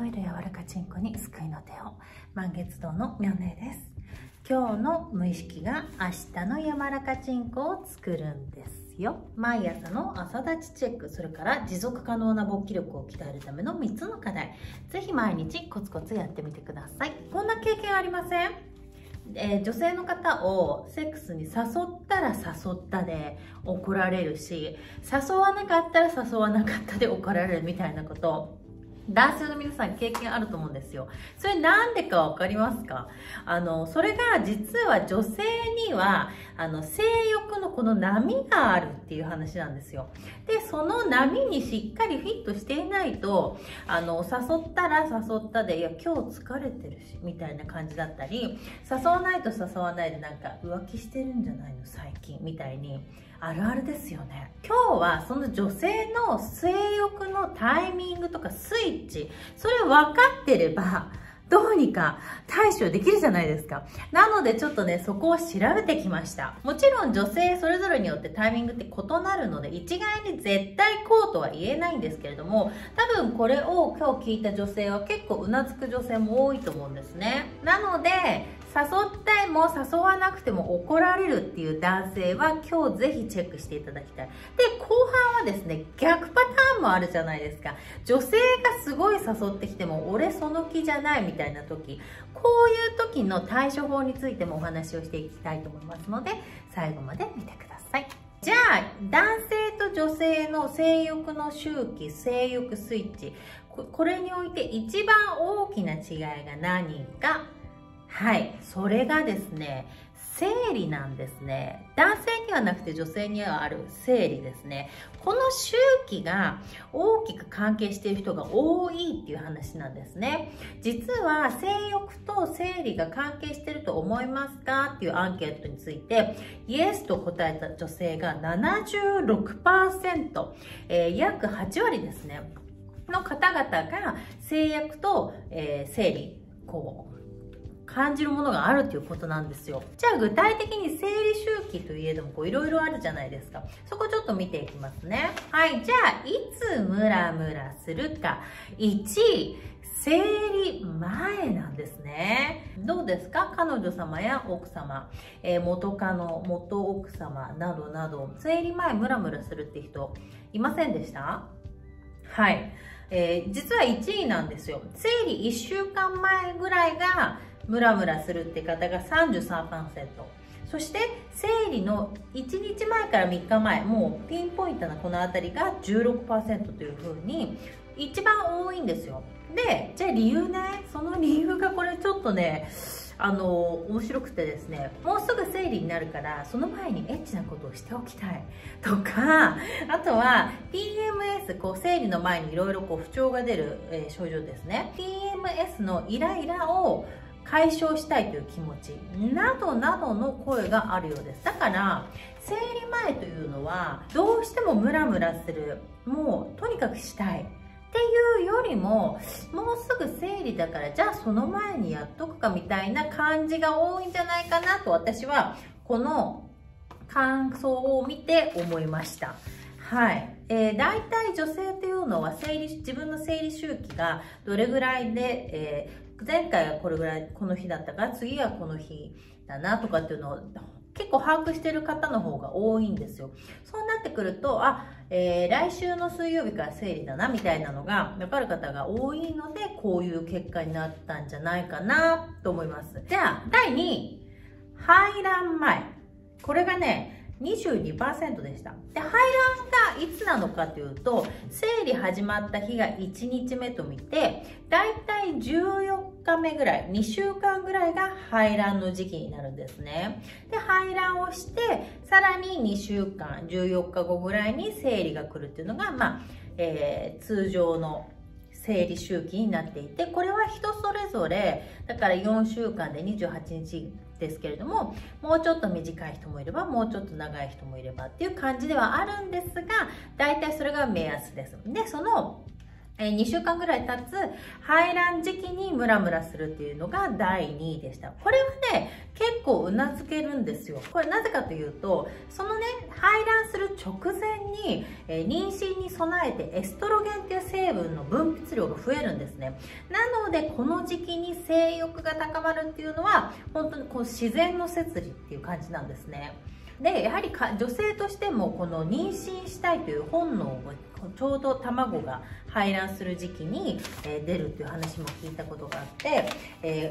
える柔らかちんこに救いの手を。満月堂の妙音です。今日の無意識が明日の柔らかちんこを作るんですよ。毎朝の朝立ちチェック、それから持続可能な勃起力を鍛えるための3つの課題。ぜひ毎日コツコツやってみてください。こんな経験ありません？女性の方をセックスに誘ったら誘ったで怒られるし、誘わなかったら誘わなかったで怒られるみたいなこと、男性の皆さん経験あると思うんですよ。それなんでかわかりますか？それが実は女性には性欲のこの波があるっていう話なんですよ。で、その波にしっかりフィットしていないと、誘ったら誘ったで、いや今日疲れてるしみたいな感じだったり、誘わないと誘わないでなんか浮気してるんじゃないの最近みたいにあるあるですよね。今日はその女性の性欲のタイミングとかスイッチ、それ分かってればどうにか対処できるじゃないですか。なのでちょっとね、そこを調べてきました。もちろん女性それぞれによってタイミングって異なるので、一概に絶対こうとは言えないんですけれども、多分これを今日聞いた女性は結構うなずく女性も多いと思うんですね。なので、誘っても誘わなくても怒られるっていう男性は今日ぜひチェックしていただきたい。で、後半はですね、逆パターンもあるじゃないですか。女性がすごい誘ってきても俺その気じゃないみたいな時、こういう時の対処法についてもお話をしていきたいと思いますので、最後まで見てください。じゃあ、男性と女性の性欲の周期、性欲スイッチ、これにおいて一番大きな違いが何か。はい、それがですね、生理なんですね。男性にはなくて女性にはある生理ですね。この周期が大きく関係している人が多いっていう話なんですね。実は性欲と生理が関係していると思いますかっていうアンケートについて、イエスと答えた女性が 76%、約8割ですね、の方々が性欲と、生理、感じるものがあるということなんですよ。じゃあ具体的に生理周期といえどもいろいろあるじゃないですか。そこちょっと見ていきますね。はい、じゃあいつムラムラするか。1、生理前なんですね。どうですか？彼女様や奥様、元カノ、元奥様などなど、生理前ムラムラするって人いませんでした？はい、実は1位なんですよ。生理1週間前ぐらいがムラムラするって方が 33%。そして生理の1日前から3日前、もうピンポイントなこの辺りが 16% というふうに一番多いんですよ。で、じゃあ理由ね、その理由がこれちょっとね、面白くてですね、もうすぐ生理になるからその前にエッチなことをしておきたいとか、あとは PMS、生理の前にいろいろ不調が出る、症状ですね。 PMS のイライラを解消したいという気持ちなどなどの声があるようです。だから生理前というのはどうしてもムラムラする、もうとにかくしたいっていうよりも、もうすぐ生理だからじゃあその前にやっとくかみたいな感じが多いんじゃないかなと、私はこの感想を見て思いました。はい、大体女性というのは自分の生理周期がどれぐらいで、前回はこれぐらい、この日だったから次はこの日だなとかっていうのを結構把握してる方の方が多いんですよ。そうなってくると、来週の水曜日から生理だなみたいなのが分かる方が多いので、こういう結果になったんじゃないかなと思います。じゃあ第2位、排卵前。これがね、22% でした。で、排卵がいつなのかというと、生理始まった日が1日目と見て、だいたい14日目ぐらい、2週間ぐらいが排卵の時期になるんですね。で、排卵をして、さらに2週間、14日後ぐらいに生理が来るっていうのが、通常の生理周期になっていて、これは人それぞれ、だから4週間で28日ですけれども、もうちょっと短い人もいれば、もうちょっと長い人もいればっていう感じではあるんですが、大体それが目安です。で、その 2週間ぐらい経つ排卵時期にムラムラするっていうのが第2位でした。これはね、結構うなずけるんですよ。これなぜかというと、そのね、排卵する直前に、妊娠に備えてエストロゲンっていう成分の分泌量が増えるんですね。なので、この時期に性欲が高まるっていうのは、本当にこう自然の摂理っていう感じなんですね。で、やはり女性としてもこの妊娠したいという本能をちょうど卵が排卵する時期に出るっていう話も聞いたことがあって、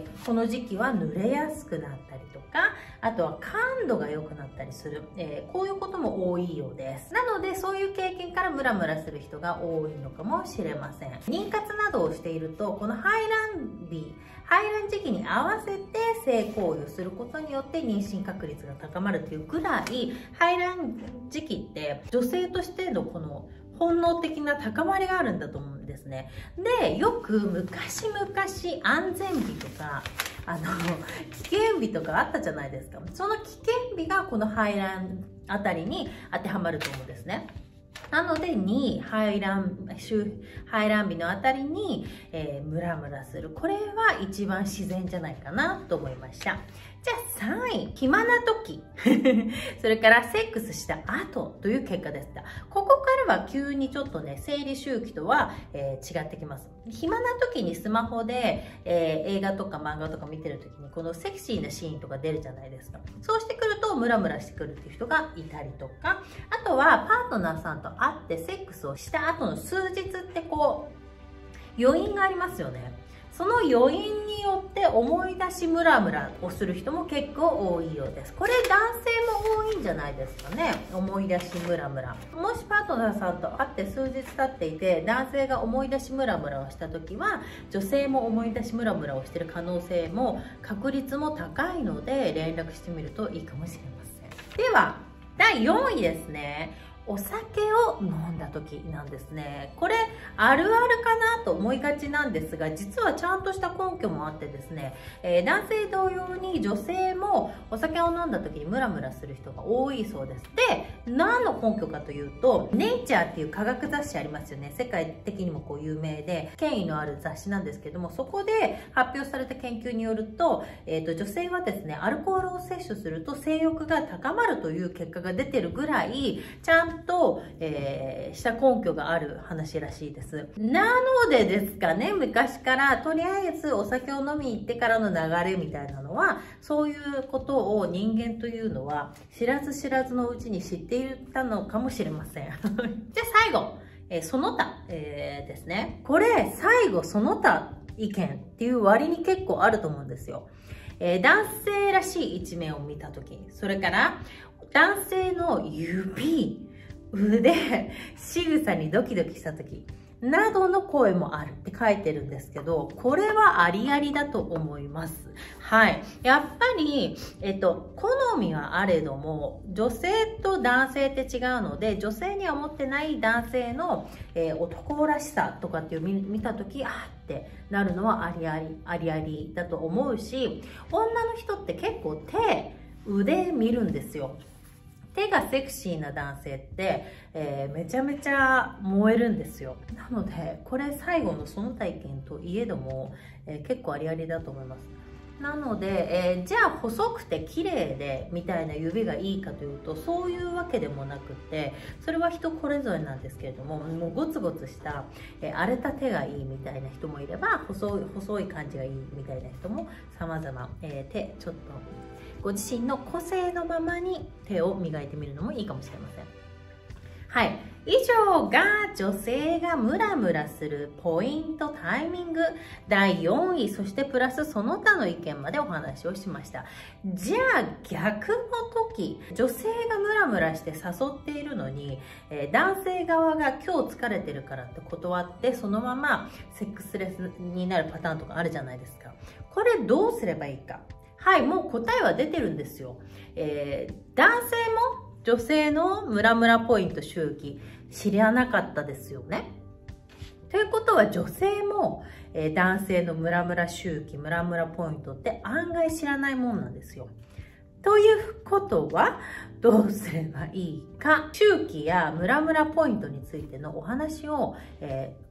この時期は濡れやすくなったりとか、あとは感度が良くなったりする、こういうことも多いようです。なのでそういう経験からムラムラする人が多いのかもしれません。妊活などをしていると、この排卵時期に合わせて性行為をすることによって妊娠確率が高まるというぐらい、排卵時期って女性としてのこの本能的な高まりがあるんだと思うんですね。で、よく昔安全日とか危険日とかあったじゃないですか。その危険日がこの排卵あたりに当てはまると思うんですね。なので排卵日のあたりに、ムラムラする。これは一番自然じゃないかなと思いました。じゃあ3位、暇な時。それからセックスした後という結果でした。ここからは急にちょっとね、生理周期とは、違ってきます。暇な時にスマホで、映画とか漫画とか見てる時にこのセクシーなシーンとか出るじゃないですか。そうしてくるとムラムラしてくるっていう人がいたりとか、あとはパートナーさんと会ってセックスをした後の数日ってこう余韻がありますよね。その余韻によって思い出しムラムラをする人も結構多いようです。これ男性も多いんじゃないですかね。思い出しムラムラ。もしパートナーさんと会って数日経っていて、男性が思い出しムラムラをした時は、女性も思い出しムラムラをしている可能性も確率も高いので、連絡してみるといいかもしれません。では第4位ですね。お酒を飲んだ時なんですね。これあるあるかなと思いがちなんですが、実はちゃんとした根拠もあってですね、男性同様に女性もお酒を飲んだ時にムラムラする人が多いそうです。で、何の根拠かというと、ネイチャーっていう科学雑誌ありますよね。世界的にもこう有名で権威のある雑誌なんですけども、そこで発表された研究によると、女性はですね、アルコールを摂取すると性欲が高まるという結果が出てるぐらい、ちゃんと、した根拠がある話らしいです。なのでですかね、昔からとりあえずお酒を飲みに行ってからの流れみたいなのは、そういうことを人間というのは知らず知らずのうちに知っていたのかもしれません。じゃあ最後、その他、ですね。これ最後その他意見っていう割に結構あると思うんですよ。男性らしい一面を見たとき、それから男性の指、腕、仕草にドキドキした時などの声もあるって書いてるんですけど、これはありありだと思います。はい。やっぱり、好みはあれども、女性と男性って違うので、女性には持ってない男性の、男らしさとかっていう見た時、あーってなるのはありありだと思うし、女の人って結構腕見るんですよ。手がセクシーな男性って、めちゃめちゃ燃えるんですよ。なのでこれ最後のその体験といえども、結構ありありだと思います。なので、じゃあ細くて綺麗でみたいな指がいいかというと、そういうわけでもなくて、それは人それぞれなんですけれども、もうゴツゴツした、荒れた手がいいみたいな人もいれば、細い感じがいいみたいな人も様々、ちょっとご自身の個性のままに手を磨いてみるのもいいかもしれません。はい。以上が女性がムラムラするポイント、タイミング、第4位、そしてプラスその他の意見までお話をしました。じゃあ逆の時、女性がムラムラして誘っているのに、男性側が今日疲れてるからって断って、そのままセックスレスになるパターンとかあるじゃないですか。これどうすればいいか。はい、もう答えは出てるんですよ。男性も女性のムラムラポイント周期知らなかったですよね。ということは女性も、男性のムラムラ周期、ムラムラポイントって案外知らないもんなんですよ。ということはどうすればいいか、周期やムラムラポイントについてのお話を、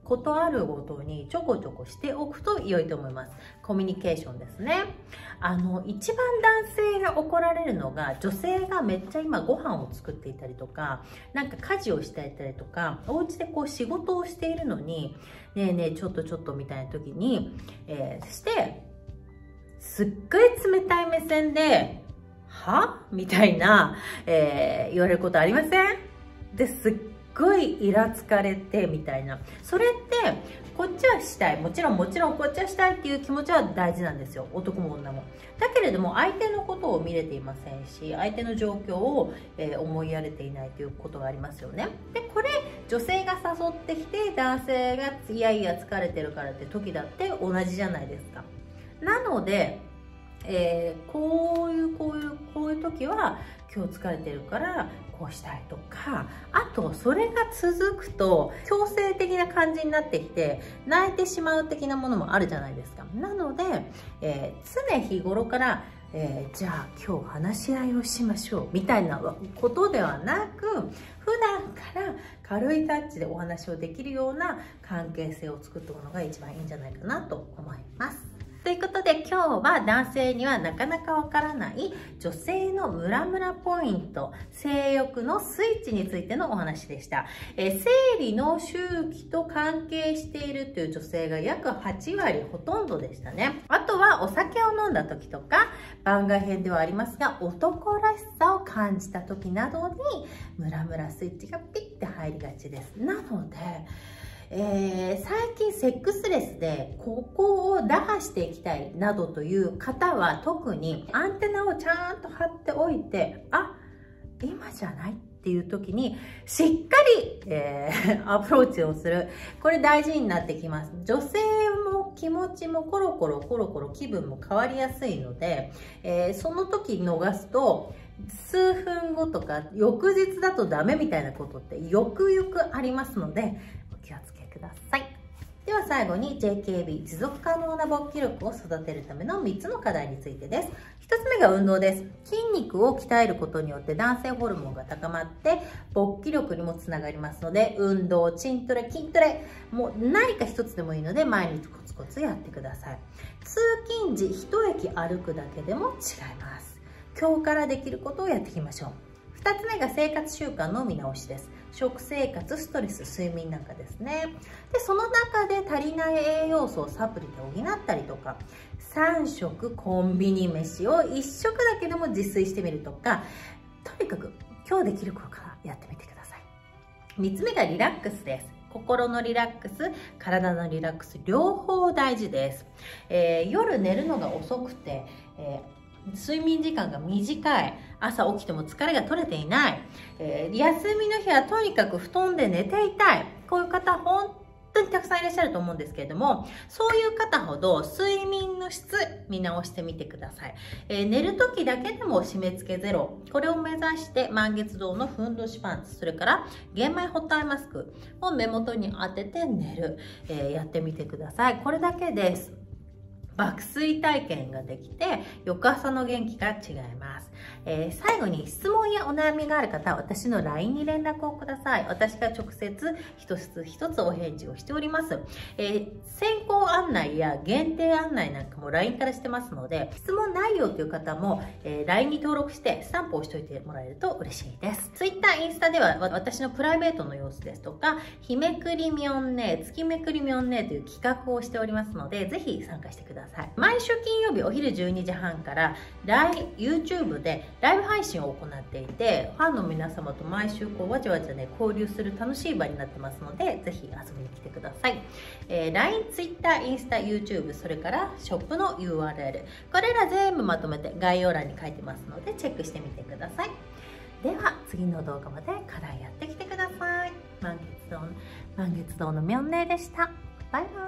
ことあるごとにちょこちょこしておくと良いと思います。コミュニケーションですね。一番男性が怒られるのが、女性がめっちゃ今ご飯を作っていたりとか、なんか家事をしていたりとか、お家でこう仕事をしているのに、ねえねえちょっとみたいな時に、すっごい冷たい目線で、はみたいな、言われることありません？ですっごいイラつかれてみたいな。それってこっちはしたい、もちろんこっちはしたいっていう気持ちは大事なんですよ、男も女も。だけれども相手のことを見れていませんし、相手の状況を、思いやれていないということがありますよね。でこれ女性が誘ってきて男性がいやいや疲れてるからって時だって同じじゃないですか。なのでこういう時は今日疲れてるからこうしたいとか、あとそれが続くと強制的な感じになってきて泣いてしまう的なものもあるじゃないですか。なので、常日頃からじゃあ今日話し合いをしましょうみたいなことではなく、普段から軽いタッチでお話をできるような関係性を作っておくのが一番いいんじゃないかなと思います。ということで今日は男性にはなかなかわからない女性のムラムラポイント、性欲のスイッチについてのお話でした。生理の周期と関係しているという女性が約8割、ほとんどでしたね。あとはお酒を飲んだ時とか、番外編ではありますが男らしさを感じた時などにムラムラスイッチがピッて入りがちです。なので最近セックスレスでここを打破していきたいなどという方は特にアンテナをちゃんと張っておいて、あ、今じゃないっていう時にしっかり、アプローチをする。これ大事になってきます。女性も気持ちもコロコロ気分も変わりやすいので、その時逃すと数分後とか翌日だとダメみたいなことってよくありますのでお気をつけください。では最後に JKB 持続可能な勃起力を育てるための3つの課題についてです。1つ目が運動です。筋肉を鍛えることによって男性ホルモンが高まって勃起力にもつながりますので、運動、筋トレ、もう何か1つでもいいので毎日コツコツやってください。通勤時1駅歩くだけでも違います。今日からできることをやっていきましょう。2つ目が生活習慣の見直しです。食生活、ストレス、睡眠なんかですね。で、その中で足りない栄養素をサプリで補ったりとか、3食コンビニ飯を1食だけでも自炊してみるとか、とにかく今日できることからやってみてください。3つ目がリラックスです。心のリラックス、体のリラックス、両方大事です。夜寝るのが遅くて、睡眠時間が短い、朝起きても疲れが取れていない、休みの日はとにかく布団で寝ていたい、こういう方本当にたくさんいらっしゃると思うんですけれども、そういう方ほど睡眠の質見直してみてください。寝る時だけでも締め付けゼロ、これを目指して満月堂のふんどしパンツ、それから玄米ホットアイマスクを目元に当てて寝る、やってみてください。これだけです。爆睡体験ができて翌朝の元気が違います。最後に質問やお悩みがある方は私の LINE に連絡をください。私が直接一つ一つお返事をしております。先行案内や限定案内なんかも LINE からしてますので、質問ないよという方も、LINE に登録してスタンプをしておいてもらえると嬉しいです。Twitter、インスタでは私のプライベートの様子ですとか、日めくりみょんね、月めくりみょんねという企画をしておりますので、ぜひ参加してください。毎週金曜日お昼12時半から YouTube でライブ配信を行っていて、ファンの皆様と毎週わちゃわちゃね交流する楽しい場になってますので、ぜひ遊びに来てください。LINE、Twitter、インスタ、YouTube、それからショップの URL、これら全部まとめて概要欄に書いてますのでチェックしてみてください。では次の動画まで課題やってきてください。満月堂のみょんねでした。バイバイ。